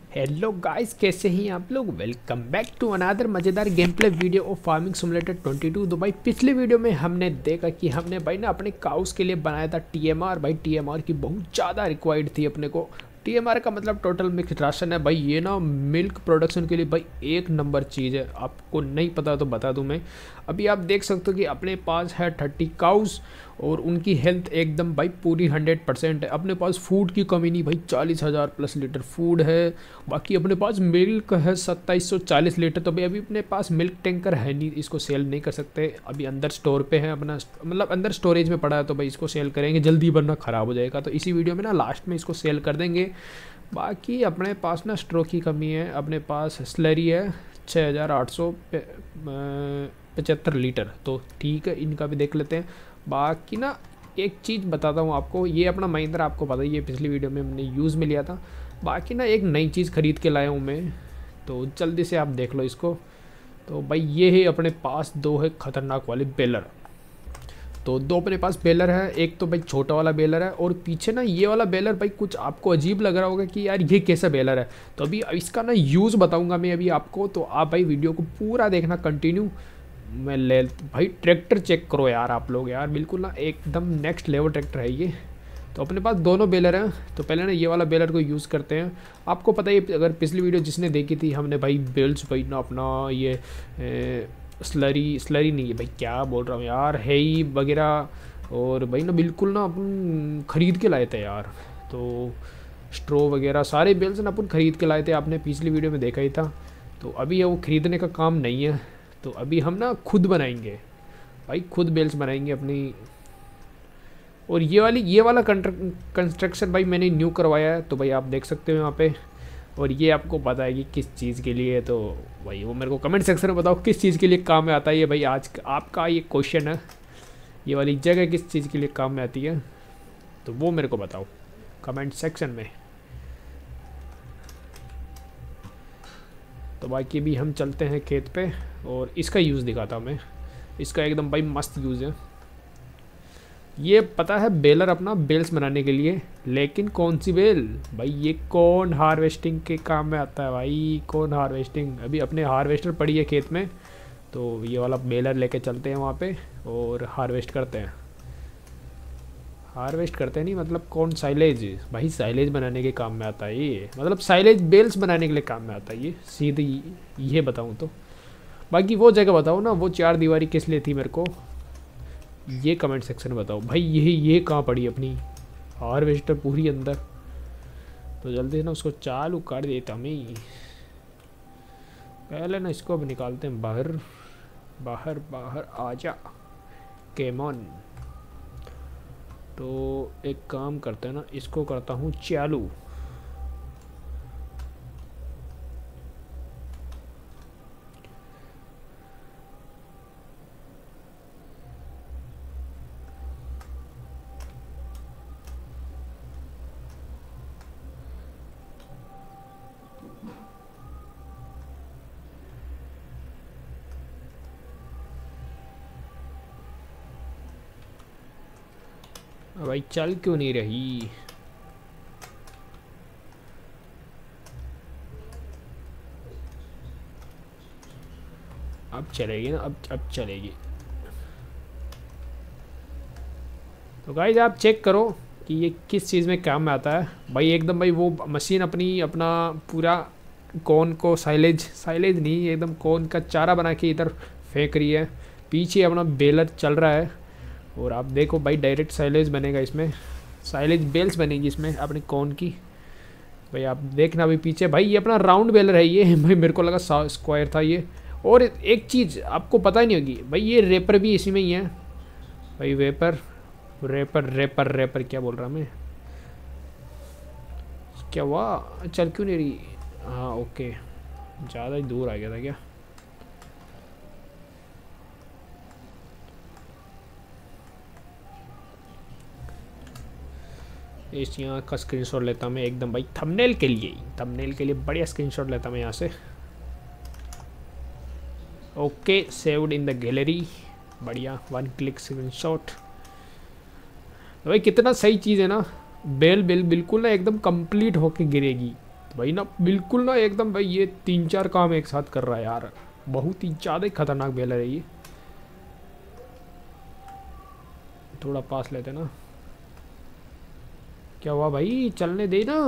Hello guys, कैसे हैं आप लोग। वेलकम बैक टू अनदर मज़ेदार game play video of farming simulator 22। तो भाई पिछले वीडियो में हमने देखा कि हमने भाई ना अपने काउस के लिए बनाया था टीएमआर। भाई टीएमआर की बहुत ज़्यादा रिक्वायर्ड थी अपने को। टीएमआर का मतलब टोटल मिक्स राशन है भाई। ये ना मिल्क प्रोडक्शन के लिए भाई एक नंबर चीज़ है। आपको नहीं पता तो बता दूं मैं। अभी आप देख सकते हो कि अपने पास है 30 काउस और उनकी हेल्थ एकदम भाई पूरी 100% है। अपने पास फूड की कमी नहीं भाई, 40,000 प्लस लीटर फूड है। बाकी अपने पास मिल्क है 2740 लीटर। तो भाई अभी अपने पास मिल्क टैंकर है नहीं, इसको सेल नहीं कर सकते। अभी अंदर स्टोर पे है अपना, मतलब अंदर स्टोरेज में पड़ा है। तो भाई इसको सेल करेंगे जल्दी वरना ख़राब हो जाएगा। तो इसी वीडियो में ना लास्ट में इसको सेल कर देंगे। बाकी अपने पास ना स्ट्रो की कमी है। अपने पास स्लरी है 6875 लीटर। तो ठीक है, इनका भी देख लेते हैं। बाकी ना एक चीज़ बताता हूँ आपको, ये अपना महिंद्रा आपको पता ही है, पिछली वीडियो में मैंने यूज़ में लिया था। बाकी ना एक नई चीज़ ख़रीद के लाया हूँ मैं, तो जल्दी से आप देख लो इसको। तो भाई ये है अपने पास दो है ख़तरनाक वाले बेलर। तो दो अपने पास बेलर है। एक तो भाई छोटा वाला बेलर है और पीछे ना ये वाला बेलर भाई कुछ आपको अजीब लग रहा होगा कि यार ये कैसा बेलर है। तो अभी इसका ना यूज़ बताऊंगा मैं अभी आपको। तो आप भाई वीडियो को पूरा देखना कंटिन्यू। मैं ले भाई ट्रैक्टर चेक करो यार आप लोग, यार बिल्कुल ना एकदम नेक्स्ट लेवल ट्रैक्टर है ये। तो अपने पास दोनों बेलर हैं। तो पहले ना ये वाला बेलर को यूज़ करते हैं। आपको पता ही, अगर पिछली वीडियो जिसने देखी थी हमने भाई बेल्स भाई ना अपना ये स्लरी नहीं है भाई, क्या बोल रहा हूँ यार, है ही वगैरह। और भाई ना बिल्कुल ना अपन ख़रीद के लाए थे यार। तो स्ट्रो वगैरह सारे बेल्स ना अपन ख़रीद के लाए थे, आपने पिछली वीडियो में देखा ही था। तो अभी वो ख़रीदने का काम नहीं है। तो अभी हम ना खुद बनाएंगे भाई, खुद बेल्स बनाएंगे अपनी। और ये वाला कंस्ट्रक्शन भाई मैंने न्यू करवाया है। तो भाई आप देख सकते हो यहाँ पे। और ये आपको पता है कि किस चीज़ के लिए है। तो भाई वो मेरे को कमेंट सेक्शन में बताओ किस चीज़ के लिए काम में आता है ये भाई। आज आपका ये क्वेश्चन है, ये वाली जगह किस चीज़ के लिए काम में आती है, तो वो मेरे को बताओ कमेंट सेक्शन में। तो बाकी भी हम चलते हैं खेत पे और इसका यूज़ दिखाता हूँ मैं। इसका एकदम भाई मस्त यूज़ है। ये पता है बेलर अपना बेल्स बनाने के लिए, लेकिन कौन सी बेल भाई, ये कौन हार्वेस्टिंग के काम में आता है भाई, कौन हार्वेस्टिंग। अभी अपने हार्वेस्टर पड़ी है खेत में, तो ये वाला बेलर लेके चलते हैं वहाँ पे और हार्वेस्ट करते हैं। हार्वेस्ट करते हैं नहीं, मतलब कौन, साइलेज भाई, साइलेज बनाने के काम में आता है ये। मतलब साइलेज बेल्स बनाने के लिए काम में आता है ये, सीधी ये बताऊँ तो। बाकी वो जगह बताओ ना, वो चार दीवारी किस लिए थी मेरे को, ये कमेंट सेक्शन में बताओ भाई। ये कहाँ पड़ी अपनी हार्वेस्टर पूरी अंदर। तो जल्दी ना उसको चालू कर देता मैं। पहले ना इसको अब निकालते हैं बाहर। बाहर बाहर आजा केमॉन। तो एक काम करते हैं ना, इसको करता हूँ चालू। भाई चल क्यों नहीं रही। अब चलेगी ना, अब चलेगी। तो गाइस आप चेक करो कि ये किस चीज़ में काम में आता है भाई। एकदम भाई वो मशीन अपना पूरा कॉर्न को साइलेज नहीं, एकदम कॉर्न का चारा बना के इधर फेंक रही है। पीछे अपना बेलर चल रहा है और आप देखो भाई डायरेक्ट साइलेज बनेगा इसमें, साइलेज बेल्स बनेगी इसमें अपने कॉर्न की। भाई आप देखना अभी पीछे भाई, ये अपना राउंड बेलर है ये भाई, मेरे को लगा स्क्वायर था ये। और एक चीज़ आपको पता ही नहीं होगी भाई, ये रेपर भी इसी में ही है भाई। रेपर क्या बोल रहा मैं, क्या हुआ, चल क्यों नहीं रही। हाँ ओके, ज़्यादा ही दूर आ गया था क्या। इस यहाँ का स्क्रीनशॉट लेता मैं एकदम भाई, थंबनेल के लिए बढ़िया स्क्रीनशॉट लेता मैं यहाँ से। Okay, saved in the gallery, बढ़िया 1 क्लिक स्क्रीनशॉट। भाई कितना सही चीज़ है ना, बेल बिल्कुल ना एकदम कंप्लीट होके गिरेगी। तो भाई ना बिल्कुल ना एकदम भाई ये 3-4 काम एक साथ कर रहा है यार, बहुत ही ज़्यादा ही खतरनाक बेलर है ये। थोड़ा पास लेते ना। क्या हुआ भाई, चलने दे ना।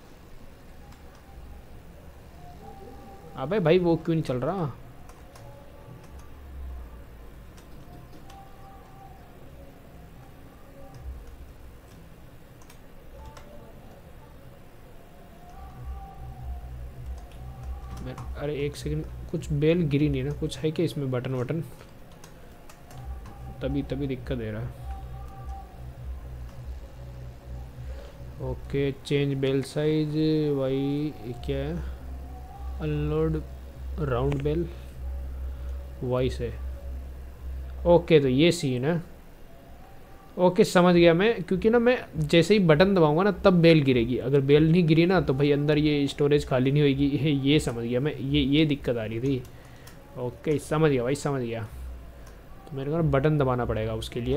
अबे भाई वो क्यों नहीं चल रहा। अरे एक सेकंड, कुछ बेल गिरी नहीं ना, कुछ है क्या इसमें बटन वटन, तभी तभी दिक्कत दे रहा है। ओके चेंज बेल साइज, भाई क्या है, अनलोड राउंड बेल, वाई से। ओके तो ये सीन है। ओके समझ गया मैं, क्योंकि ना मैं जैसे ही बटन दबाऊंगा ना तब बेल गिरेगी, अगर बेल नहीं गिरी ना तो भाई अंदर ये स्टोरेज खाली नहीं होगी। ये समझ गया मैं, ये दिक्कत आ रही थी। ओके समझ गया भाई, समझ गया। तो मेरे को ना बटन दबाना पड़ेगा उसके लिए।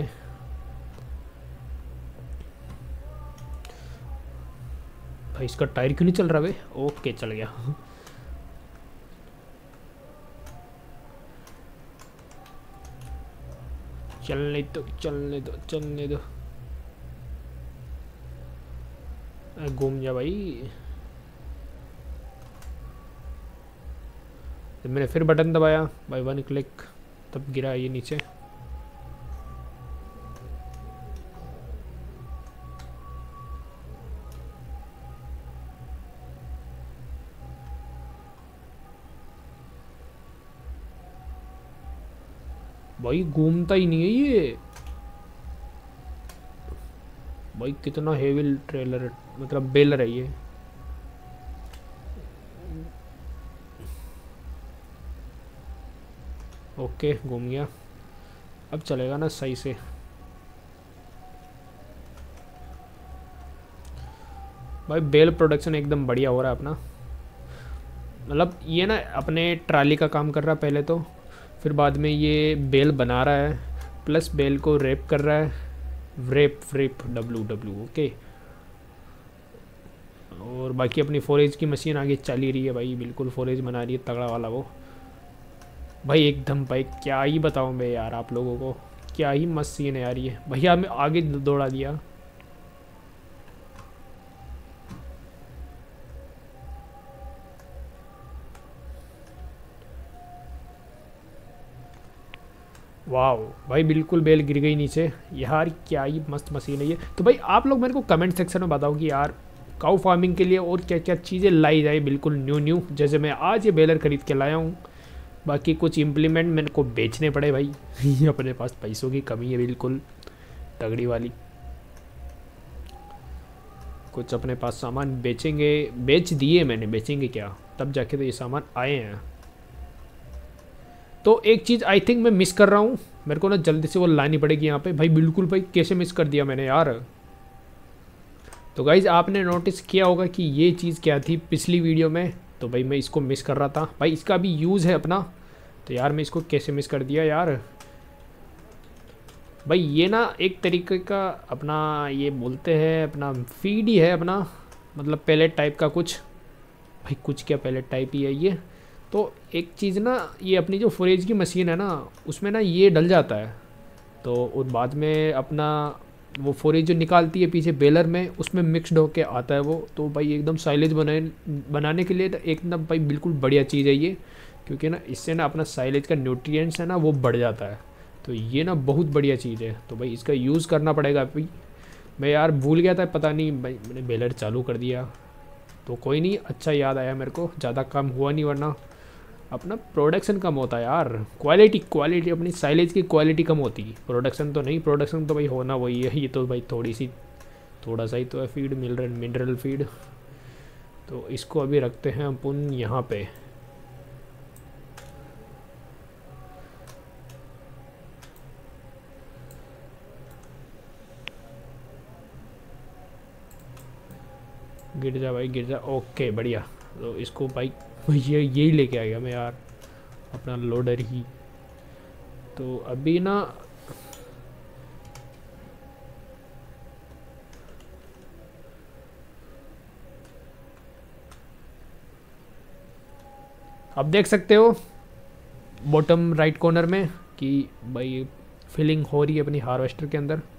भाई इसका टायर क्यों नहीं चल रहा भाई। ओके चल गया। चलने दो चलने दो चलने दो, घूम जा भाई। जब मैंने फिर बटन दबाया भाई 1 क्लिक, तब गिरा ये नीचे। भाई घूमता ही नहीं है ये। भाई कितना हेवी ट्रेलर है, मतलब बेलर है ये। ओके घूम गया, अब चलेगा ना सही से। भाई बेल प्रोडक्शन एकदम बढ़िया हो रहा है अपना, मतलब ये ना अपने ट्राली का काम कर रहा है पहले तो, फिर बाद में ये बेल बना रहा है, प्लस बेल को रैप कर रहा है। Wrap wrap W okay. और बाकी अपनी फोरेज की मशीन आगे चल ही रही है भाई, बिल्कुल फोरेज बना रही है तगड़ा वाला वो। भाई एकदम भाई क्या ही बताऊँ मैं यार आप लोगों को, क्या ही मस्त सीन है यार ये। भैया हमें आगे दौड़ा दिया। वाह भाई बिल्कुल बेल गिर गई नीचे यार, क्या ही मस्त मशीन है ये। तो भाई आप लोग मेरे को कमेंट सेक्शन में बताओ कि यार काऊ फार्मिंग के लिए और क्या क्या चीज़ें लाई जाए बिल्कुल न्यू न्यू, जैसे मैं आज ये बेलर ख़रीद के लाया हूँ। बाकी कुछ इम्प्लीमेंट मेरे को बेचने पड़े भाई। ये अपने पास पैसों की कमी है बिल्कुल तगड़ी वाली। कुछ अपने पास सामान बेचेंगे, बेच दिए मैंने, बेचेंगे क्या, तब जाके तो ये सामान आए हैं। तो एक चीज़ आई थिंक मैं मिस कर रहा हूँ, मेरे को ना जल्दी से वो लानी पड़ेगी यहाँ पे। भाई बिल्कुल भाई कैसे मिस कर दिया मैंने यार। तो गाइज़ आपने नोटिस किया होगा कि ये चीज़ क्या थी पिछली वीडियो में, तो भाई मैं इसको मिस कर रहा था। भाई इसका भी यूज़ है अपना, तो यार मैं इसको कैसे मिस कर दिया यार। भाई ये ना एक तरीके का अपना ये बोलते हैं अपना फीड ही है अपना, मतलब पैलेट टाइप का कुछ। भाई कुछ क्या पैलेट टाइप ही है ये। तो एक चीज़ ना ये अपनी जो फोरेज की मशीन है ना उसमें ना ये डल जाता है, तो और बाद में अपना वो फोरेज जो निकालती है पीछे बेलर में उसमें मिक्सड होके आता है वो। तो भाई एकदम साइलेज बनाने के लिए एकदम भाई बिल्कुल बढ़िया चीज़ है ये, क्योंकि ना इससे ना अपना साइलेज का न्यूट्रिएंट्स है ना वो बढ़ जाता है। तो ये ना बहुत बढ़िया चीज़ है, तो भाई इसका यूज़ करना पड़ेगा भाई। मैं यार भूल गया था, पता नहीं भाई मैंने बेलर चालू कर दिया। तो कोई नहीं, अच्छा याद आया मेरे को, ज़्यादा काम हुआ नहीं वरना अपना प्रोडक्शन कम होता है यार। क्वालिटी अपनी साइलेज की क्वालिटी कम होती है, प्रोडक्शन तो नहीं। प्रोडक्शन तो भाई होना वही है, ये तो भाई थोड़ा सा ही तो है फीड मिल रहा है, मिनरल फीड। तो इसको अभी रखते हैं अपन यहाँ पे। गिर जा भाई गिर जा, ओके बढ़िया। तो इसको भाई यही लेके आ गया मैं यार, अपना लोडर ही। तो अभी ना अब देख सकते हो बॉटम राइट कॉर्नर में कि भाई फिलिंग हो रही है अपनी हार्वेस्टर के अंदर।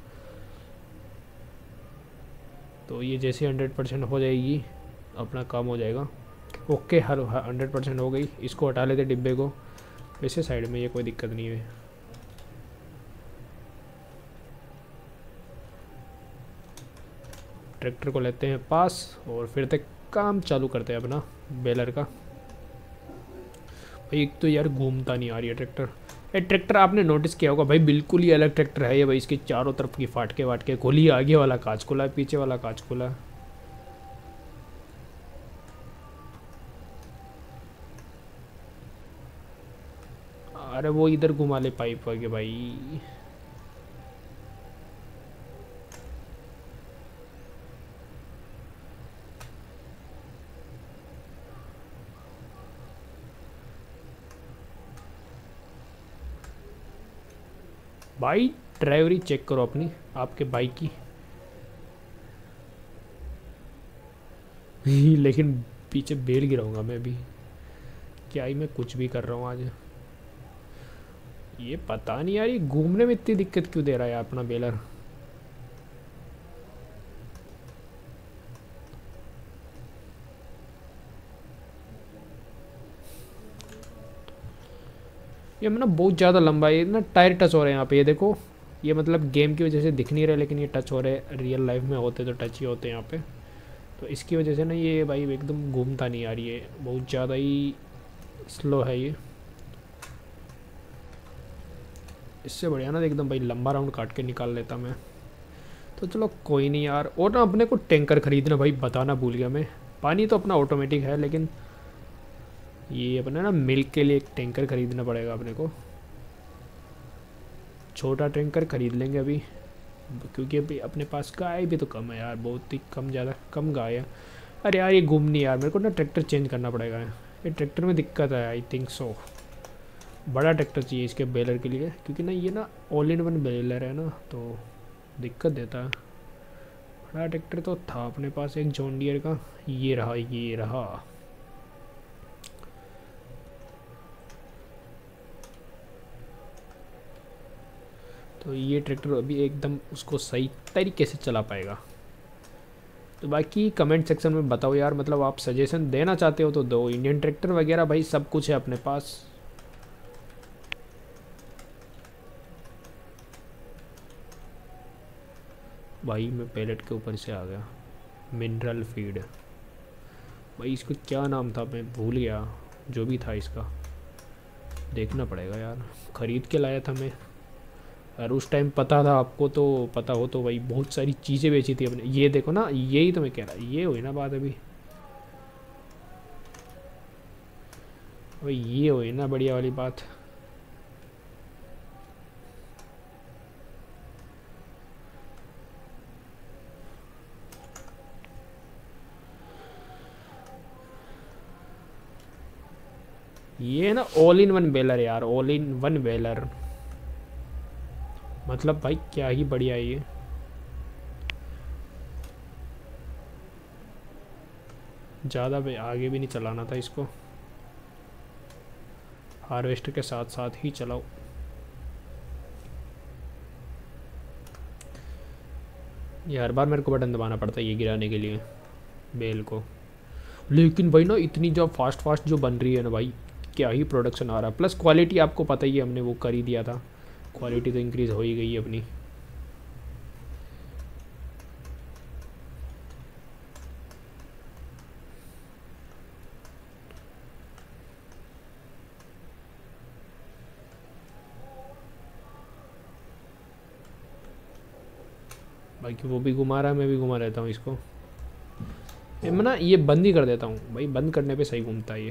तो ये जैसे 100% हो जाएगी अपना काम हो जाएगा। ओके, हर 100% हो गई। इसको हटा लेते डिब्बे को, वैसे साइड में ये कोई दिक्कत नहीं है। ट्रैक्टर को लेते हैं पास और फिर तक काम चालू करते हैं अपना बेलर का। भाई एक तो यार घूमता नहीं आ रही है ट्रैक्टर। ये ट्रैक्टर आपने नोटिस किया होगा भाई, बिल्कुल ही अलग ट्रैक्टर है ये भाई। इसके चारों तरफ की फाटके वाटके खोली, आगे वाला कांच खुला है, पीछे वाला कांच खुला है। अरे वो इधर घुमा ले पाइप आगे भाई। भाई ड्राइवरी चेक करो अपनी, आपके बाइक की। लेकिन पीछे बेल गिराऊंगा मैं भी, क्या ही मैं कुछ भी कर रहा हूँ आज। ये पता नहीं यार, ये घूमने में इतनी दिक्कत क्यों दे रहा है अपना बेलर। ये मतलब बहुत ज़्यादा लंबा है ना, टायर टच हो रहे हैं यहाँ पे। ये देखो, ये मतलब गेम की वजह से दिख नहीं रहे, लेकिन ये टच हो रहे। रियल लाइफ में होते तो टच ही होते हैं यहाँ पे। तो इसकी वजह से ना ये भाई एकदम घूमता नहीं आ रही है, बहुत ज़्यादा ही स्लो है ये। इससे बढ़िया ना एकदम भाई लंबा राउंड काट के निकाल लेता मैं। तो चलो कोई नहीं यार। और ना अपने को टैंकर ख़रीदना भाई, बताना भूल गया मैं। पानी तो अपना ऑटोमेटिक है, लेकिन ये अपने ना मिल्क के लिए एक टैंकर ख़रीदना पड़ेगा अपने को। छोटा टैंकर ख़रीद लेंगे अभी, क्योंकि अभी अपने पास गाय भी तो कम है यार, बहुत ही कम, ज़्यादा कम गाय है। अरे यार ये घूमनी यार, मेरे को ना ट्रैक्टर चेंज करना पड़ेगा। ये ट्रैक्टर में दिक्कत है आई थिंक सो। बड़ा ट्रैक्टर चाहिए इसके बेलर के लिए, क्योंकि ना ये ना ऑल इन वन बेलर है ना, तो दिक्कत देता है। बड़ा ट्रैक्टर तो था अपने पास एक जॉन डियर का, ये रहा ये रहा। तो ये ट्रैक्टर अभी एकदम उसको सही तरीके से चला पाएगा। तो बाकी कमेंट सेक्शन में बताओ यार, मतलब आप सजेशन देना चाहते हो तो दो। इंडियन ट्रैक्टर वगैरह भाई सब कुछ है अपने पास। भाई मैं पैलेट के ऊपर से आ गया। मिनरल फीड, भाई इसको क्या नाम था मैं भूल गया, जो भी था इसका देखना पड़ेगा यार। ख़रीद के लाया था मैं, और उस टाइम पता था आपको तो पता हो तो भाई बहुत सारी चीज़ें बेची थी अपने। ये देखो ना, यही तो मैं कह रहा, ये हुई ना बात अभी। भाई ये हुई ना बढ़िया वाली बात। ये ना ऑल इन वन बेलर यार, ऑल इन वन बेलर, मतलब भाई क्या ही बढ़िया है ये। ज़्यादा आगे भी नहीं चलाना था इसको, हार्वेस्टर के साथ साथ ही चलाओ। ये हर बार मेरे को बटन दबाना पड़ता है ये गिराने के लिए बेल को। लेकिन भाई ना इतनी जो फास्ट फास्ट जो बन रही है ना भाई, क्या ही प्रोडक्शन आ रहा है। प्लस क्वालिटी आपको पता ही है, हमने वो कर ही दिया था, क्वालिटी तो इंक्रीज़ हो ही गई है अपनी। बाकी वो भी घुमा रहा है, मैं भी घुमा रहता हूँ इसको। मैं ना ये बंद ही कर देता हूँ भाई, बंद करने पे सही घूमता है ये।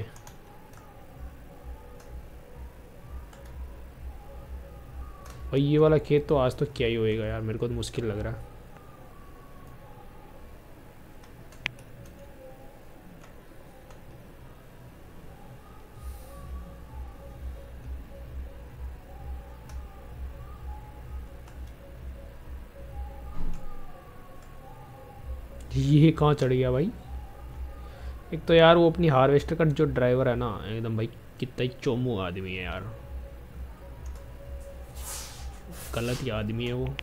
भाई ये वाला खेत तो आज तो क्या ही होएगा यार, मेरे को तो मुश्किल लग रहा है। ये कहाँ चढ़ गया भाई, एक तो यार वो अपनी हार्वेस्टर का जो ड्राइवर है ना, एकदम भाई कितना ही चोमू आदमी है यार, गलत ही आदमी है वो,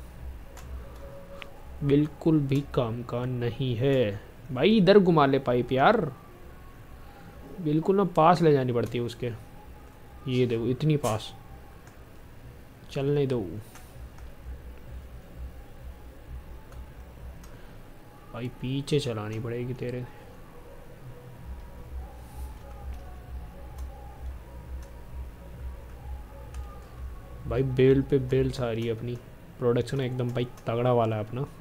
बिल्कुल भी काम का नहीं है भाई। इधर घुमा ले पाइप यार, बिल्कुल ना पास ले जानी पड़ती है उसके। ये देखो इतनी पास, चलने दो भाई, पीछे चलानी पड़ेगी तेरे। भाई बेल पे बेल सारी है अपनी, प्रोडक्शन एकदम भाई तगड़ा वाला है अपना।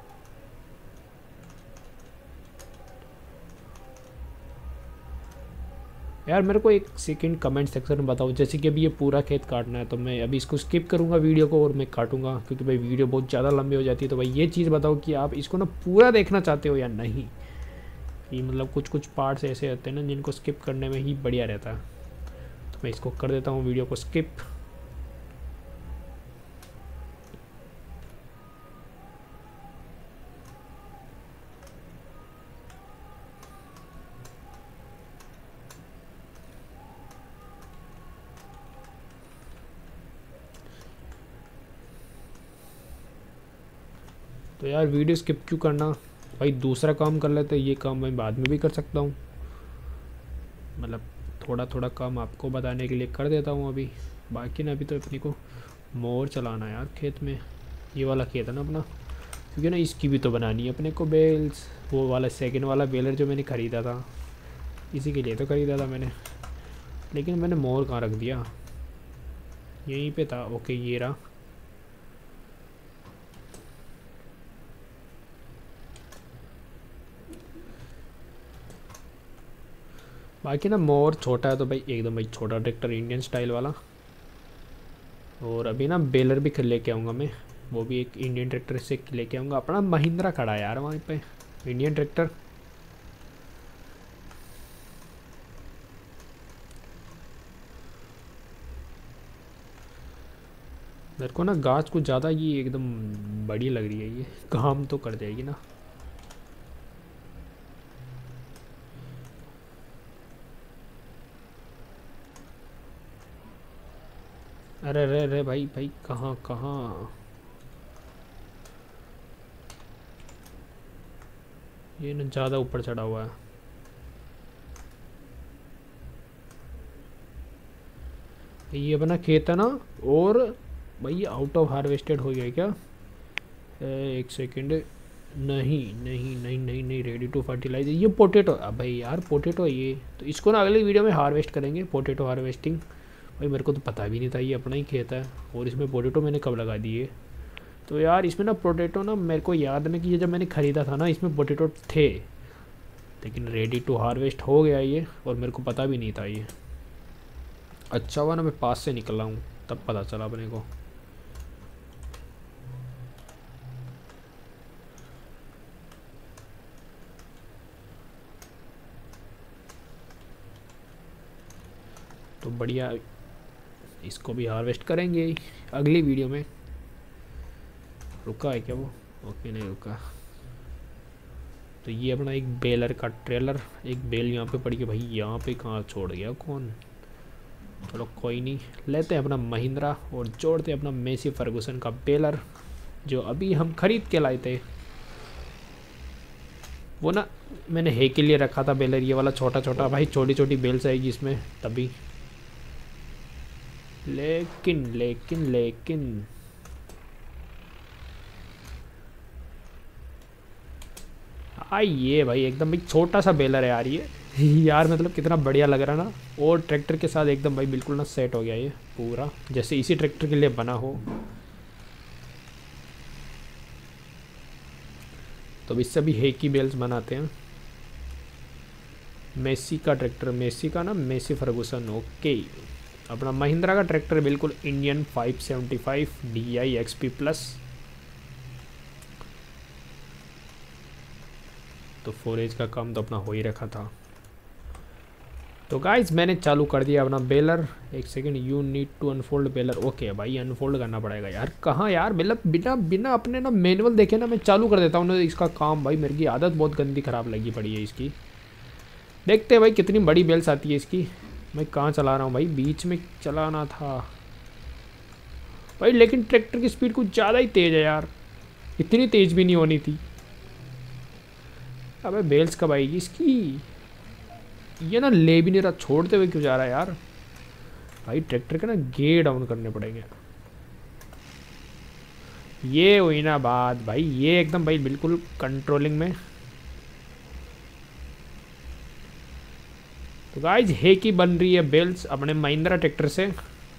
यार मेरे को एक सेकंड कमेंट सेक्शन में बताओ, जैसे कि अभी ये पूरा खेत काटना है तो मैं अभी इसको स्किप करूँगा वीडियो को और मैं काटूँगा, क्योंकि भाई वीडियो बहुत ज़्यादा लंबी हो जाती है। तो भाई ये चीज़ बताओ कि आप इसको ना पूरा देखना चाहते हो या नहीं, कि मतलब कुछ कुछ पार्ट्स ऐसे होते हैं ना जिनको स्किप करने में ही बढ़िया रहता है। तो मैं इसको कर देता हूँ वीडियो को स्किप। तो यार वीडियो स्किप क्यों करना भाई, दूसरा काम कर लेते, ये काम मैं बाद में भी कर सकता हूँ, मतलब थोड़ा थोड़ा काम आपको बताने के लिए कर देता हूँ अभी। बाकी ना अभी तो अपनी को मोर चलाना है यार खेत में, ये वाला खेत है ना अपना, क्योंकि ना इसकी भी तो बनानी है अपने को बेल्स। वो वाला सेकंड वाला बेलर जो मैंने ख़रीदा था, इसी के लिए तो ख़रीदा था मैंने, लेकिन मैंने मोर कहाँ रख दिया, यहीं पे था। ओके ये रहा। बाकी ना मोर छोटा है तो भाई एकदम भाई छोटा ट्रैक्टर इंडियन स्टाइल वाला। और अभी ना बेलर भी लेके आऊँगा मैं, वो भी एक इंडियन ट्रैक्टर से लेके आऊँगा। अपना महिंद्रा खड़ा है यार वहाँ पे इंडियन ट्रैक्टर। मेरे को ना गाछ कुछ ज़्यादा ये एकदम बड़ी लग रही है, ये काम तो कर जाएगी ना। अरे अरे अरे भाई भाई कहाँ कहाँ, ये ना ज़्यादा ऊपर चढ़ा हुआ है। ये अपना खेत है ना, और भाई ये आउट ऑफ हार्वेस्टेड हो गया क्या? एक सेकेंड, नहीं नहीं नहीं नहीं नहीं, रेडी टू फर्टिलाइज। ये पोटैटो, अब भाई यार पोटैटो है ये, तो इसको ना अगले वीडियो में हार्वेस्ट करेंगे, पोटैटो हार्वेस्टिंग। भाई मेरे को तो पता भी नहीं था ये अपना ही खेत है, और इसमें पोटैटो मैंने कब लगा दिए। तो यार इसमें ना पोटैटो ना मेरे को याद नहीं कि ये जब मैंने ख़रीदा था ना इसमें पोटैटो थे, लेकिन रेडी टू हार्वेस्ट हो गया ये, और मेरे को पता भी नहीं था ये। अच्छा हुआ ना मैं पास से निकला हूँ, तब पता चला अपने को। तो बढ़िया, इसको भी हार्वेस्ट करेंगे अगली वीडियो में। रुका है क्या वो? ओके नहीं रुका। तो ये अपना एक बेलर का ट्रेलर, एक बेल यहाँ पे पड़ी है भाई, यहाँ पे कहाँ छोड़ गया कौन? चलो कोई नहीं, लेते हैं अपना महिंद्रा और जोड़ते हैं अपना मेसी फर्गूसन का बेलर, जो अभी हम खरीद के लाए थे। वो ना मैंने हे के लिए रखा था बेलर, ये वाला छोटा छोटा भाई, छोटी छोटी बेल्स आएगी इसमें तभी। लेकिन लेकिन लेकिन ये भाई एकदम भाई छोटा सा बेलर है यार ये यार मतलब कितना बढ़िया लग रहा है ना, और ट्रैक्टर के साथ एकदम भाई बिल्कुल ना सेट हो गया ये पूरा, जैसे इसी ट्रैक्टर के लिए बना हो। तो इससे भी हे की बेल्स बनाते हैं। मेसी का ट्रैक्टर, मेसी का ना मेसी फर्गूसन। ओके, अपना महिंद्रा का ट्रैक्टर बिल्कुल इंडियन 575 DI XP प्लस। तो फोरेज का काम तो अपना हो ही रखा था। तो गाइज मैंने चालू कर दिया अपना बेलर। एक second, you need to unfold baler. Okay भाई अनफोल्ड करना पड़ेगा यार, कहाँ यार, मतलब बिना बिना अपने ना मैनुअल देखे ना मैं चालू कर देता हूँ ना इसका काम। भाई मेरी की आदत बहुत गंदी ख़राब लगी पड़ी है इसकी। देखते हैं भाई कितनी बड़ी बेल्स आती है इसकी। मैं कहाँ चला रहा हूँ भाई, बीच में चलाना था भाई, लेकिन ट्रैक्टर की स्पीड कुछ ज़्यादा ही तेज़ है यार, इतनी तेज़ भी नहीं होनी थी। अबे बेल्स कब आएगी इसकी, ये ना ले भी नहीं रहा, छोड़ते हुए क्यों जा रहा है यार। भाई ट्रैक्टर के ना गियर डाउन करने पड़ेंगे। ये हुई ना बात भाई, ये एकदम भाई बिल्कुल कंट्रोलिंग में। तो गाइज हे की बन रही है बेल्स अपने महिंद्रा ट्रैक्टर से।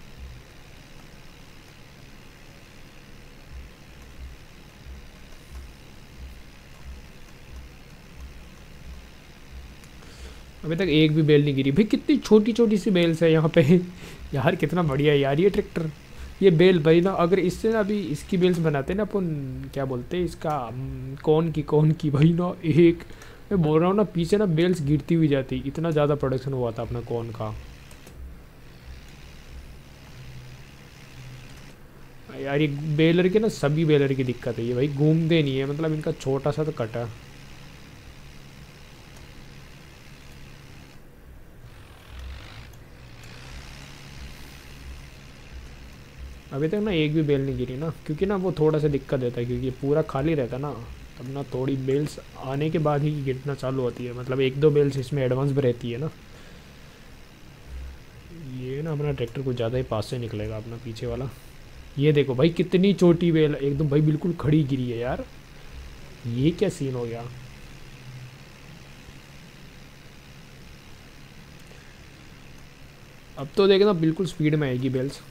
अभी तक एक भी बेल नहीं गिरी भाई, कितनी छोटी छोटी सी बेल्स है यहाँ पे। यार कितना बढ़िया है यार ये ट्रैक्टर। ये बेल भाई ना, अगर इससे ना अभी इसकी बेल्स बनाते ना अपन, क्या बोलते हैं इसका, कौन की भाई ना, एक मैं बोल रहा हूँ ना पीछे ना बेल्स गिरती हुई जाती, इतना ज़्यादा प्रोडक्शन हुआ था अपना कौन का। यार ये बेलर के ना, सभी बेलर की दिक्कत है ये भाई, घूमते नहीं है, मतलब इनका छोटा सा तो कटा। अभी तक ना एक भी बेल नहीं गिरी ना, क्योंकि ना वो थोड़ा सा दिक्कत देता है, क्योंकि पूरा खाली रहता ना, तब ना थोड़ी बेल्स आने के बाद ही गिरना चालू होती है, मतलब एक दो बेल्स इसमें एडवांस भी रहती है ना। ये ना अपना ट्रैक्टर कुछ ज़्यादा ही पास से निकलेगा अपना पीछे वाला। ये देखो भाई कितनी छोटी बेल एकदम भाई बिल्कुल खड़ी गिरी है यार, ये क्या सीन हो गया। अब तो देखना बिल्कुल स्पीड में आएगी बेल्स।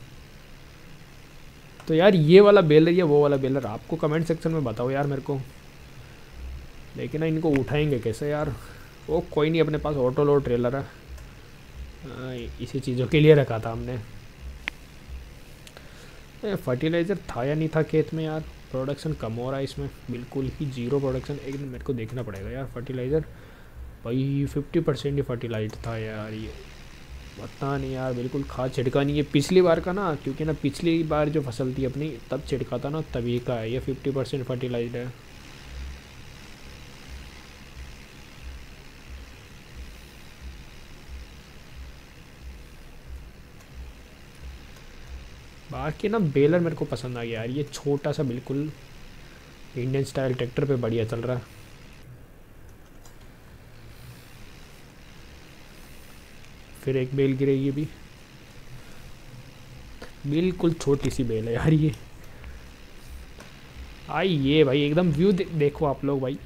तो यार ये वाला बेलर या वो वाला बेलर आपको कमेंट सेक्शन में बताओ यार मेरे को, लेकिन ना इनको उठाएंगे कैसे यार। वो कोई नहीं, अपने पास ऑटो लोड ट्रेलर है, इसी चीज़ों के लिए रखा था हमने। फर्टिलाइज़र था या नहीं था खेत में यार, प्रोडक्शन कम हो रहा है इसमें, बिल्कुल ही जीरो प्रोडक्शन। एक दिन मेरे को देखना पड़ेगा यार फर्टिलाइज़र, भाई 50% ही फर्टिलाइज था यार ये, पता नहीं यार, बिल्कुल खाद छिड़का नहीं है पिछली बार का ना, क्योंकि ना पिछली बार जो फसल थी अपनी तब छिड़का था ना, तभी का है ये 50% फर्टिलाइज्ड है। बाकी ना बेलर मेरे को पसंद आ गया यार, ये छोटा सा बिल्कुल इंडियन स्टाइल ट्रैक्टर पे बढ़िया चल रहा है। फिर एक बेल गिरेगी भी, बिल्कुल छोटी सी बेल है यार ये। आई ये भाई एकदम व्यू देखो आप लोग भाई,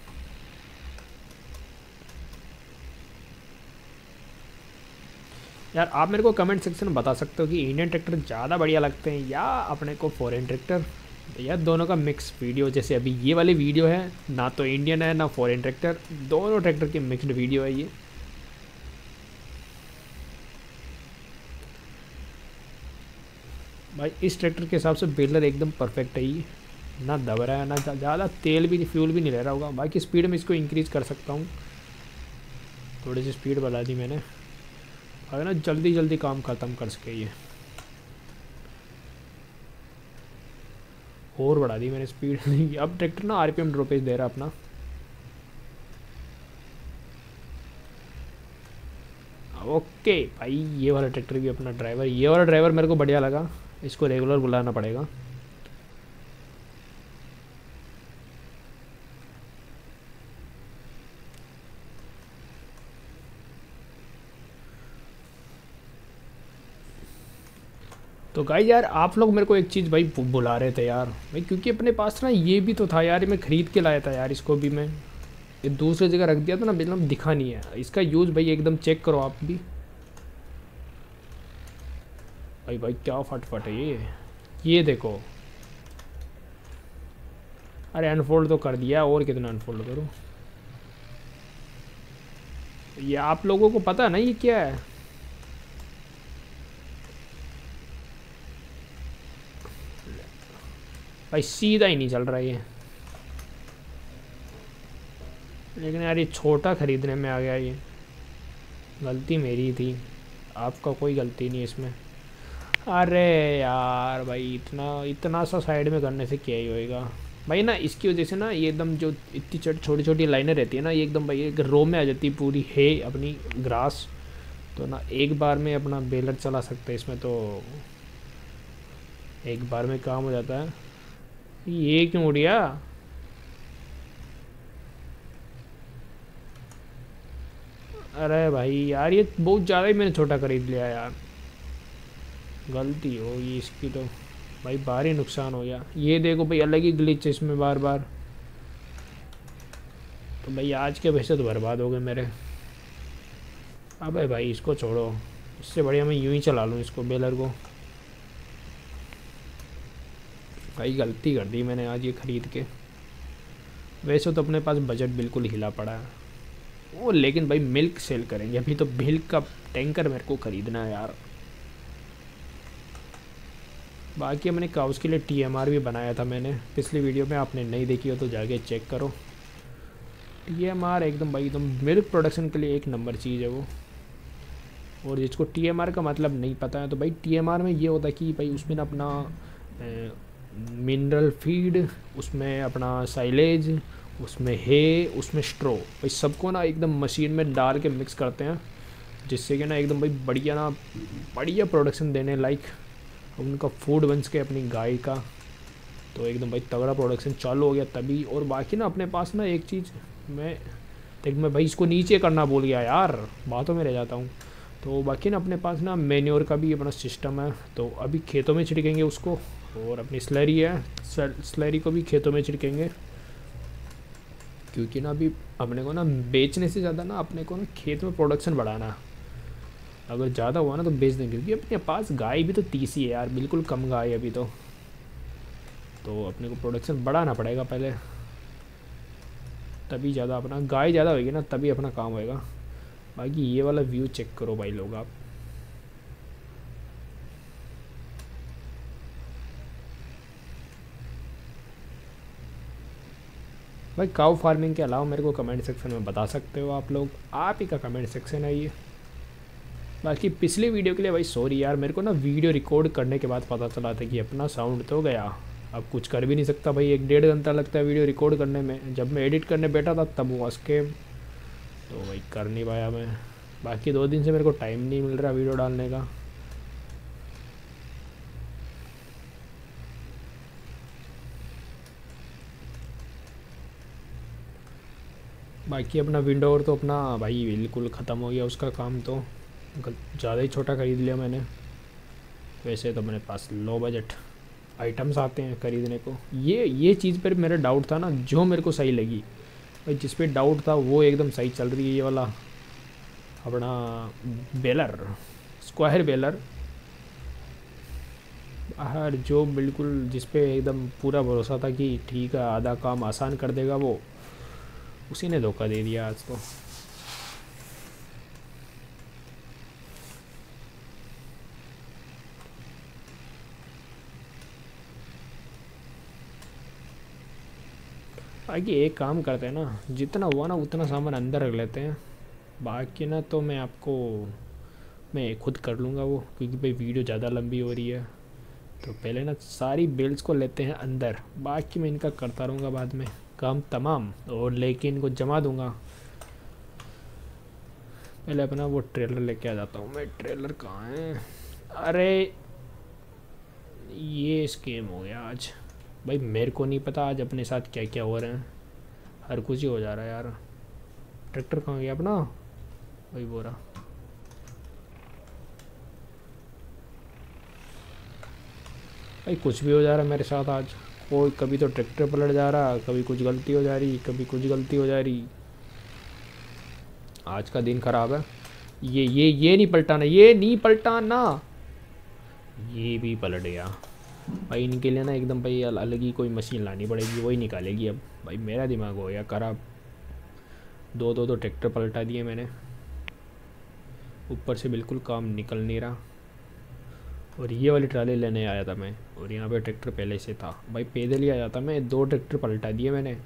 यार आप मेरे को कमेंट सेक्शन में बता सकते हो कि इंडियन ट्रैक्टर ज़्यादा बढ़िया लगते हैं या अपने को फॉरेन ट्रैक्टर, या दोनों का मिक्स वीडियो। जैसे अभी ये वाली वीडियो है ना, तो इंडियन है ना फॉरेन ट्रैक्टर, दोनों ट्रैक्टर की मिक्स्ड वीडियो है ये। भाई इस ट्रैक्टर के हिसाब से बेलर एकदम परफेक्ट है ये, ना दब रहा है ना ज़्यादा तेल भी, फ्यूल भी नहीं ले रहा होगा। बाकी स्पीड में इसको इंक्रीज़ कर सकता हूँ, थोड़ी सी स्पीड बढ़ा दी मैंने, अगर ना जल्दी जल्दी काम ख़त्म कर सके ये, और बढ़ा दी मैंने स्पीड। अब ट्रैक्टर ना आरपीएम ड्रॉपेज दे रहा अपना। ओके भाई ये वाला ट्रैक्टर भी अपना ड्राइवर, ये वाला ड्राइवर मेरे को बढ़िया लगा, इसको रेगुलर बुलाना पड़ेगा। तो गाइस यार आप लोग मेरे को एक चीज़ भाई बुला रहे थे यार भाई, क्योंकि अपने पास ना ये भी तो था यार, ये मैं ख़रीद के लाया था यार, इसको भी मैं ये दूसरी जगह रख दिया था ना, मतलब दिखा नहीं है इसका यूज़ भाई, एकदम चेक करो आप भी। भाई भाई क्या फटफट है ये देखो। अरे अनफोल्ड तो कर दिया, और कितना अनफोल्ड करूँ। ये आप लोगों को पता है ना ये क्या है। भाई सीधा ही नहीं चल रहा ये, लेकिन यार ये छोटा ख़रीदने में आ गया, ये गलती मेरी थी, आपका कोई गलती नहीं इसमें। अरे यार भाई इतना इतना सा साइड में करने से क्या ही होएगा। भाई ना इसकी वजह से ना ये एकदम जो इतनी छोटी छोटी लाइनें रहती है ना, ये एकदम भाई एक रो में आ जाती है पूरी है अपनी ग्रास। तो ना एक बार में अपना बेलर चला सकते हैं इसमें, तो एक बार में काम हो जाता है। ये क्यों उड़ गया? अरे भाई यार, ये बहुत ज़्यादा ही मैंने छोटा खरीद लिया यार, गलती हो गई इसकी तो। भाई भारी नुकसान हो गया। ये देखो भाई, अलग ही ग्लिच है इसमें बार बार। तो भाई आज के पैसे तो बर्बाद हो गए मेरे। अबे भाई इसको छोड़ो, इससे बढ़िया मैं यूं ही चला लूँ इसको, बेलर को। भाई गलती कर दी मैंने आज ये ख़रीद के। वैसे तो अपने पास बजट बिल्कुल हिला पड़ा है वो, लेकिन भाई मिल्क सेल करेंगे अभी तो। मिल्क का टैंकर मेरे को ख़रीदना है यार। बाकी मैंने काउस के लिए टीएमआर भी बनाया था मैंने पिछली वीडियो में, आपने नहीं देखी हो तो जाके चेक करो। टीएमआर एकदम भाई एकदम मिल्क प्रोडक्शन के लिए एक नंबर चीज़ है वो। और जिसको टीएमआर का मतलब नहीं पता है, तो भाई टीएमआर में ये होता है कि भाई उसमें ना अपना मिनरल फीड, उसमें अपना साइलेज, उसमें है, उसमें स्ट्रो, भाई सबको ना एकदम मशीन में डाल के मिक्स करते हैं, जिससे कि ना एकदम भाई बढ़िया ना बढ़िया प्रोडक्शन देने लाइक उनका फूड बन के अपनी गाय का। तो एकदम भाई तगड़ा प्रोडक्शन चालू हो गया तभी। और बाकी ना अपने पास ना एक चीज़ मैं देख, मैं भाई इसको नीचे करना भूल गया यार, बातों में रह जाता हूँ। तो बाकी ना अपने पास ना मेन्योर का भी अपना सिस्टम है, तो अभी खेतों में छिड़केंगे उसको। और अपनी स्लरी है, स्लरी को भी खेतों में छिड़केंगे, क्योंकि ना अभी अपने को ना बेचने से ज़्यादा ना अपने को ना खेत में प्रोडक्शन बढ़ाना है। अगर ज़्यादा हुआ ना तो बेच देंगे, क्योंकि अपने पास गाय भी तो 30 ही है यार, बिल्कुल कम गाय है अभी तो अपने को प्रोडक्शन बढ़ाना पड़ेगा पहले, तभी ज़्यादा अपना गाय ज़्यादा होगी ना, तभी अपना काम होएगा। बाकी ये वाला व्यू चेक करो भाई लोग आप। भाई काउ फार्मिंग के अलावा मेरे को कमेंट सेक्शन में बता सकते हो आप लोग, आप ही का कमेंट सेक्शन है ये। बाकी पिछली वीडियो के लिए भाई सॉरी यार, मेरे को ना वीडियो रिकॉर्ड करने के बाद पता चला था कि अपना साउंड तो गया। अब कुछ कर भी नहीं सकता भाई, 1-1.5 घंटा लगता है वीडियो रिकॉर्ड करने में। जब मैं एडिट करने बैठा था तब हुआ स्कैम, तो भाई कर नहीं पाया मैं। बाकी 2 दिन से मेरे को टाइम नहीं मिल रहा वीडियो डालने का। बाकी अपना विंडोवर तो अपना भाई बिल्कुल ख़त्म हो गया उसका काम तो, ज़्यादा ही छोटा ख़रीद लिया मैंने। वैसे तो मेरे पास लो बजट आइटम्स आते हैं ख़रीदने को। ये चीज़ पर मेरा डाउट था ना, जो मेरे को सही लगी भाई, जिस पे डाउट था वो एकदम सही चल रही है। ये वाला अपना बेलर, स्क्वायर बेलर, हर जो बिल्कुल जिस पे एकदम पूरा भरोसा था कि ठीक है आधा काम आसान कर देगा वो, उसी ने धोखा दे दिया आज तो। बाकी एक काम करते हैं ना, जितना हुआ ना उतना सामान अंदर रख लेते हैं। बाकी ना तो मैं खुद कर लूँगा वो, क्योंकि भाई वीडियो ज़्यादा लंबी हो रही है। तो पहले ना सारी बेल्स को लेते हैं अंदर, बाकी मैं इनका करता रहूँगा बाद में काम तमाम, और लेके इनको जमा दूँगा। पहले अपना वो ट्रेलर लेके आ जाता हूँ मैं। ट्रेलर कहाँ है? अरे ये स्कैम हो गया आज भाई, मेरे को नहीं पता आज अपने साथ क्या क्या हो रहा है, हर कुछ ही हो जा रहा है यार। ट्रैक्टर कहाँ गया अपना? वही बोरा। भाई कुछ भी हो जा रहा है मेरे साथ आज, कोई कभी तो ट्रैक्टर पलट जा रहा, कभी कुछ गलती हो जा रही, कभी कुछ गलती हो जा रही। आज का दिन ख़राब है। ये नहीं पलटाना, ये नहीं पलटाना। ये भी पलट गया भाई। इनके लिए ना एकदम भाई अलग ही कोई मशीन लानी पड़ेगी, वही निकालेगी अब। भाई मेरा दिमाग हो गया ख़राब, दो ट्रैक्टर पलटा दिए मैंने, ऊपर से बिल्कुल काम निकल नहीं रहा। और ये वाली ट्राली लेने आया था मैं, और यहाँ पे ट्रैक्टर पहले से था भाई, पैदल ही आया था मैं, 2 ट्रैक्टर पलटा दिए मैंने।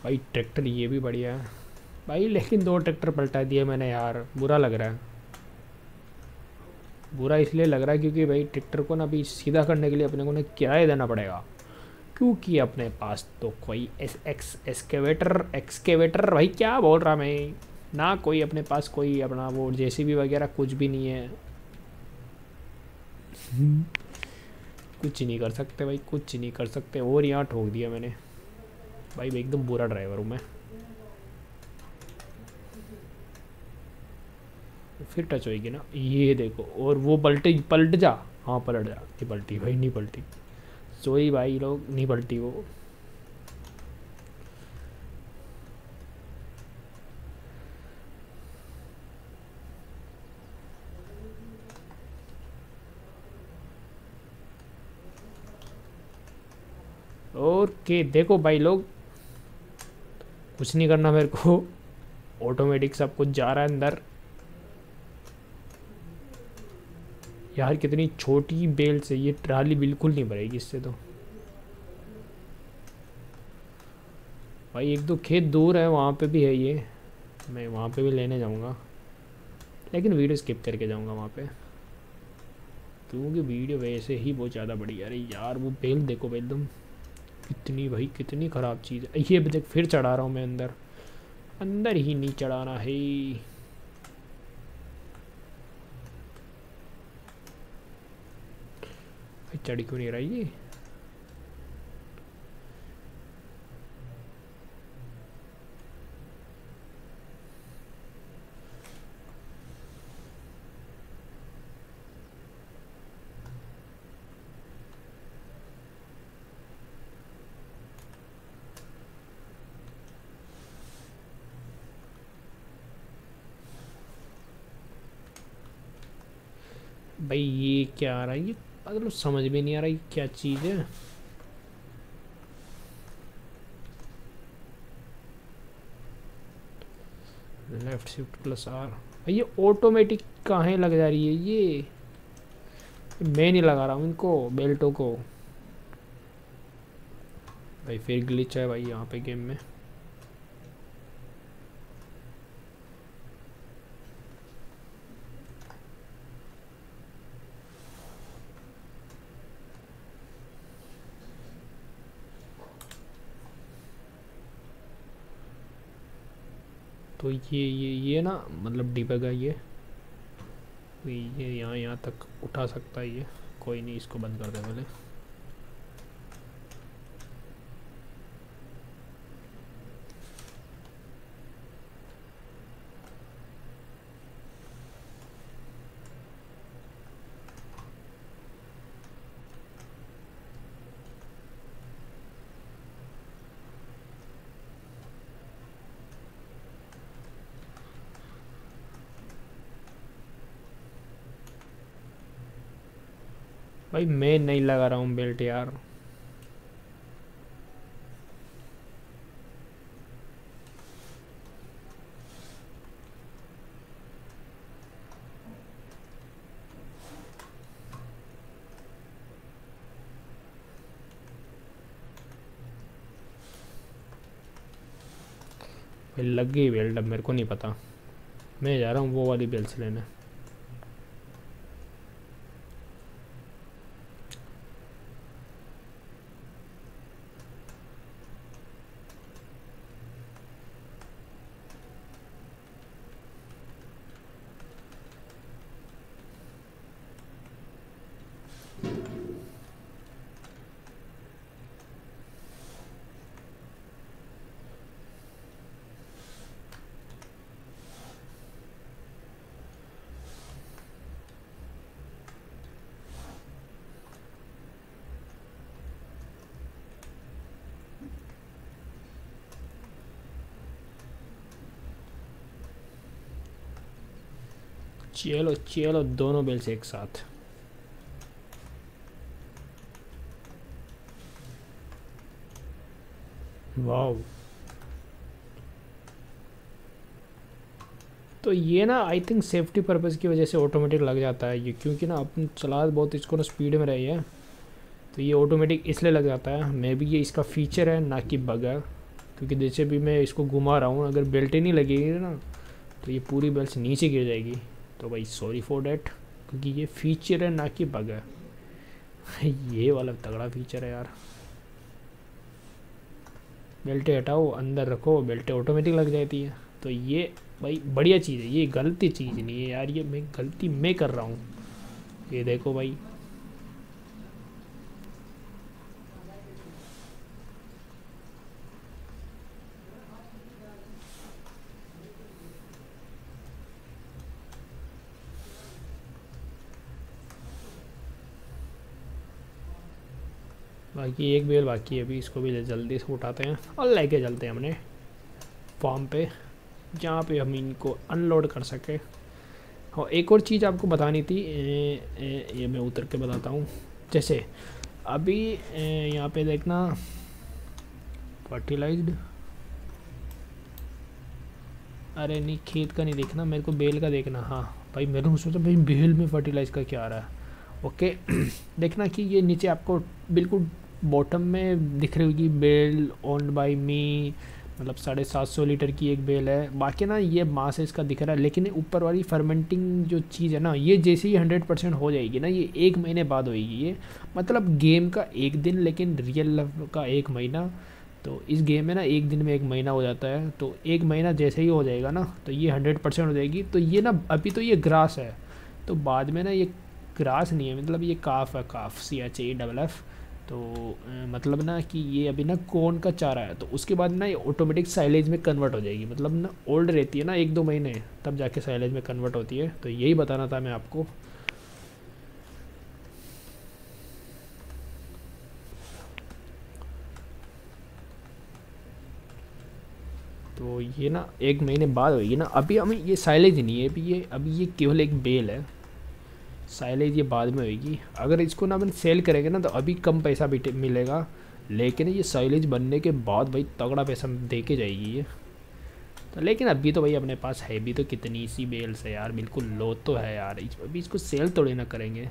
भाई ट्रैक्टर ये भी बढ़िया है भाई, लेकिन 2 ट्रैक्टर पलटा दिए मैंने यार, बुरा लग रहा है। बुरा इसलिए लग रहा है क्योंकि भाई ट्रैक्टर को ना अभी सीधा करने के लिए अपने को ना किराया देना पड़ेगा, क्योंकि अपने पास तो कोई एक्सकेवेटर भाई क्या बोल रहा मैं ना, कोई अपने पास कोई अपना वो जेसीबी वगैरह कुछ भी नहीं है। कुछ नहीं कर सकते भाई, कुछ नहीं कर सकते। और यहाँ ठोक दिया मैंने भाई, एकदम बुरा ड्राइवर हूँ मैं। फिर टच होएगी ना, ये देखो, और वो पलट जा। हाँ पलट जा, नहीं पलटी भाई, नहीं पलटी। सॉरी भाई लोग, नहीं पलटी वो। और के देखो भाई लोग, कुछ नहीं करना मेरे को, ऑटोमेटिक सब कुछ जा रहा है अंदर। यार कितनी छोटी बेल से ये ट्राली बिल्कुल नहीं भरेगी इससे तो। भाई 1-2 खेत दूर है, वहाँ पे भी है ये, मैं वहाँ पे भी लेने जाऊँगा, लेकिन वीडियो स्किप करके जाऊँगा वहाँ पे, क्योंकि वीडियो वैसे ही बहुत ज़्यादा बढ़िया। अरे यार वो बेल देखो भाई, एकदम कितनी भाई कितनी ख़राब चीज़ है ये। देख फिर चढ़ा रहा हूँ मैं अंदर, अंदर ही नहीं चढ़ाना है। चढ़ क्यों नहीं रहा ये? भाई ये क्या आ रहा है ये, मतलब समझ में नहीं आ रहा ये क्या चीज़ है। Left shift plus R. भाई ये ऑटोमेटिक कहाँ लग जा रही है ये, मैं नहीं लगा रहा हूँ इनको बेल्टों को। भाई फिर ग्लिच है भाई यहाँ पे गेम में। तो ये ना मतलब डिबग है ये यहाँ तक उठा सकता है ये। कोई नहीं, इसको बंद कर दे पहले। भाई मैं नहीं लगा रहा हूँ बेल्ट यार। भाई लग गई बेल्ट, अब मेरे को नहीं पता, मैं जा रहा हूँ वो वाली बेल्ट लेने। चलो चलो, दोनों बेल्ट एक साथ। वाओ। तो ये ना आई थिंक सेफ्टी पर्पज़ की वजह से ऑटोमेटिक लग जाता है ये, क्योंकि ना अपन चला बहुत इसको ना स्पीड में रही है, तो ये ऑटोमेटिक इसलिए लग जाता है। मे बी ये इसका फीचर है ना कि बग है। क्योंकि जैसे भी मैं इसको घुमा रहा हूँ, अगर बेल्ट ही नहीं लगेगी ना तो ये पूरी बेल्ट नीचे गिर जाएगी। तो भाई सॉरी फॉर डैट, क्योंकि ये फीचर है ना कि बग है। ये वाला तगड़ा फीचर है यार। बेल्टें हटाओ, अंदर रखो, बेल्टें ऑटोमेटिक लग जाती है। तो ये भाई बढ़िया चीज़ है, ये गलती चीज़ नहीं है यार, ये मैं गलती मैं कर रहा हूँ। ये देखो भाई, बाकी एक बेल बाकी है अभी, इसको भी जल्दी से उठाते हैं और लेके चलते हैं अपने फार्म पे, जहाँ पे हम इनको अनलोड कर सके। और एक और चीज़ आपको बतानी थी, ये मैं उतर के बताता हूँ। जैसे अभी यहाँ पे देखना फर्टिलाइज्ड, अरे नहीं खेत का नहीं देखना मेरे को, बेल का देखना। हाँ भाई मैंने सोचा भाई बेल में फर्टिलाइज का क्या आ रहा है। ओके देखना कि ये नीचे आपको बिल्कुल बॉटम में दिख रही होगी बेल ओन्ड बाय मी, मतलब 750 लीटर की एक बेल है। बाकी ना ये मास है इसका दिख रहा है, लेकिन ऊपर वाली फर्मेंटिंग जो चीज़ है ना, ये जैसे ही 100% हो जाएगी ना, ये 1 महीने बाद होएगी। ये मतलब गेम का 1 दिन लेकिन रियल लाइफ का 1 महीना। तो इस गेम में ना 1 दिन में 1 महीना हो जाता है। तो 1 महीना जैसे ही हो जाएगा ना तो ये 100% हो जाएगी। तो ये ना अभी तो ये ग्रास है, तो बाद में ना ये ग्रास नहीं है, मतलब ये काफ है, काफ CHAFF। तो मतलब ना कि ये अभी ना कॉर्न का चारा है, तो उसके बाद ना ये ऑटोमेटिक साइलेज में कन्वर्ट हो जाएगी। मतलब ना ओल्ड रहती है ना 1-2 महीने, तब जाके साइलेज में कन्वर्ट होती है। तो यही बताना था मैं आपको। तो ये ना 1 महीने बाद होगी ना, अभी हमें ये साइलेज नहीं है, अभी ये केवल एक बेल है। साइलेज ये बाद में होगी। अगर इसको ना अपन सेल करेंगे ना तो अभी कम पैसा भी मिलेगा, लेकिन ये साइलेज बनने के बाद भाई तगड़ा पैसा दे के जाएगी ये। तो लेकिन अभी तो भाई अपने पास है भी तो कितनी सी बेल्स है यार, बिल्कुल लो तो है यार, अभी इसको सेल थोड़ी ना करेंगे।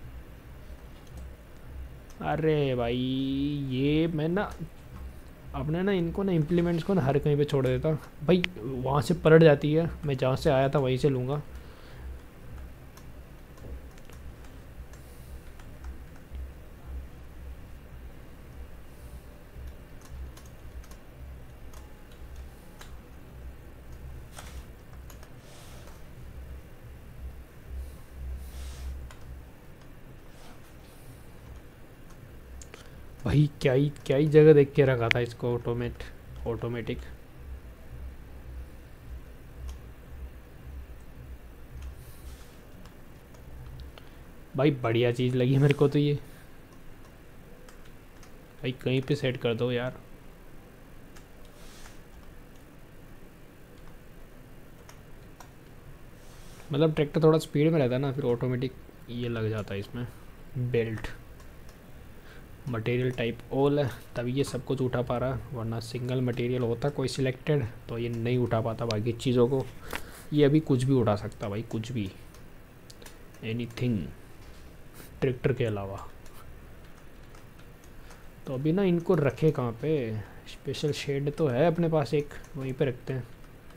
अरे भाई ये मैं ना अपने ना इनको ना इम्प्लीमेंट्स को ना हर कहीं पे छोड़ देता भाई, वहाँ से पलट जाती है, मैं जहाँ से आया था वहीं से लूँगा। भाई क्या ही जगह देख के रखा था इसको ऑटोमेटिक। भाई बढ़िया चीज़ लगी मेरे को तो ये, भाई कहीं पे सेट कर दो यार। मतलब ट्रैक्टर थोड़ा स्पीड में रहता है ना, फिर ऑटोमेटिक ये लग जाता है इसमें बेल्ट। मटेरियल टाइप ऑल है तभी ये सब कुछ उठा पा रहा, वरना सिंगल मटेरियल होता कोई सिलेक्टेड तो ये नहीं उठा पाता बाकी चीज़ों को। ये अभी कुछ भी उठा सकता भाई, कुछ भी, एनीथिंग ट्रैक्टर के अलावा। तो अभी ना इनको रखे कहाँ पे, स्पेशल शेड तो है अपने पास एक, वहीं पे रखते हैं।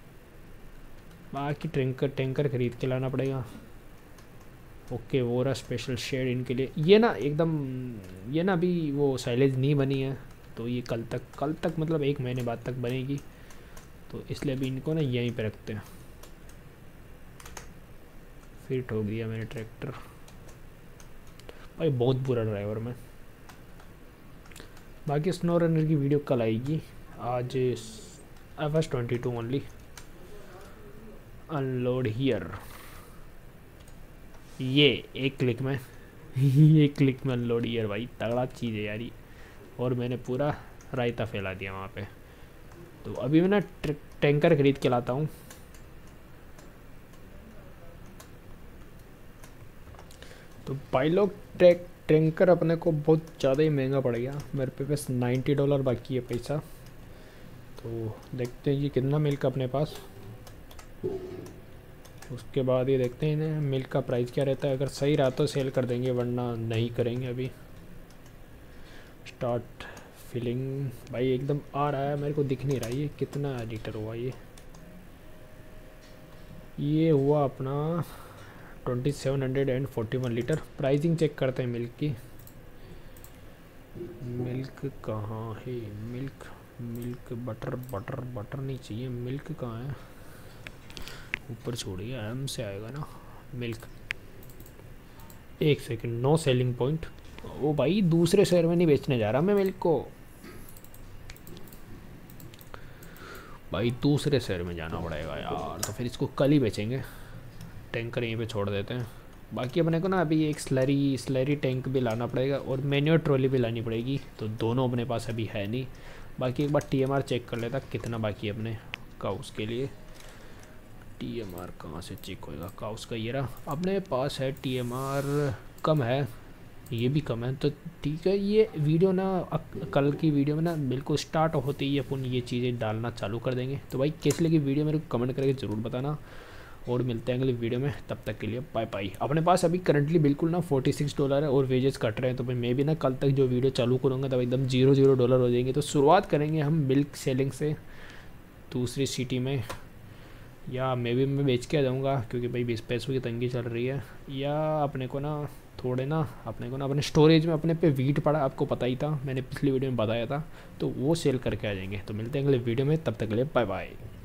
बाकी टैंकर खरीद के लाना पड़ेगा। ओके वो रहा स्पेशल शेड इनके लिए। ये ना एकदम, ये ना अभी वो साइलेज नहीं बनी है, तो ये कल तक मतलब 1 महीने बाद तक बनेगी। तो इसलिए अभी इनको ना यहीं पे रखते हैं। फिट हो गया मैंने ट्रैक्टर। भाई बहुत बुरा ड्राइवर मैं। बाकी स्नो रनर की वीडियो कल आएगी, आज FS22 ओनली। अनलोड हियर, ये एक क्लिक में ये क्लिक में अनलोड हियर, भाई तगड़ा चीज़ है यार ये। और मैंने पूरा रायता फैला दिया वहाँ पे। तो अभी मैं ना टैंकर खरीद के लाता हूँ। तो भाई लोग टैंकर अपने को बहुत ज़्यादा ही महंगा पड़ गया, मेरे पे बस $90 बाकी है पैसा। तो देखते हैं ये कितना मिल्क अपने पास, उसके बाद ये देखते हैं इन्हें मिल्क का प्राइस क्या रहता है। अगर सही रहा तो सेल कर देंगे, वरना नहीं करेंगे। अभी स्टार्ट फिलिंग भाई एकदम आ रहा है, मेरे को दिख नहीं रहा ये कितना लीटर हुआ। ये हुआ अपना 2741 लीटर। प्राइसिंग चेक करते हैं मिल्क की। मिल्क कहाँ है? Milk milk butter butter butter नहीं चाहिए, मिल्क कहाँ है? ऊपर छोड़िए, एम से आएगा ना मिल्क। एक सेकंड, नो सेलिंग पॉइंट। ओ भाई दूसरे शहर में नहीं बेचने जा रहा मैं मिल्क को भाई, दूसरे शहर में जाना पड़ेगा यार, तो फिर इसको कल ही बेचेंगे। टैंकर यहीं पे छोड़ देते हैं। बाकी अपने को ना अभी एक स्लरी टैंक भी लाना पड़ेगा और मैन्योर ट्रॉली भी लानी पड़ेगी, तो दोनों अपने पास अभी है नहीं। बाकी एक बार टीएमआर चेक कर लेता कितना बाकी है अपने काउस के लिए। टीएमआर कहाँ से चेक होएगा? काउस का ये रहा, अपने पास है टीएमआर कम है, ये भी कम है, तो ठीक है। ये वीडियो ना कल की वीडियो में ना बिल्कुल स्टार्ट होते ही अपन ये चीज़ें डालना चालू कर देंगे। तो भाई कैसी लगी वीडियो मेरे को कमेंट करके ज़रूर बताना, और मिलते हैं अगली वीडियो में। तब तक के लिए बाय बाय। अपने पास अभी करंटली बिल्कुल ना $46 है और वेजेस कट रहे हैं, तो भाई मैं भी ना कल तक जो वीडियो चालू करूँगा तब एकदम $0 हो जाएंगे। तो शुरुआत करेंगे हम मिल्क सेलिंग से दूसरी सिटी में, या मैं बेच के आ जाऊँगा क्योंकि भाई 20 पैसों की तंगी चल रही है। या अपने को ना अपने स्टोरेज में अपने पे वीट पड़ा, आपको पता ही था, मैंने पिछली वीडियो में बताया था, तो वो सेल करके आ जाएंगे। तो मिलते हैं अगले वीडियो में, तब तक के लिए बाय बाय।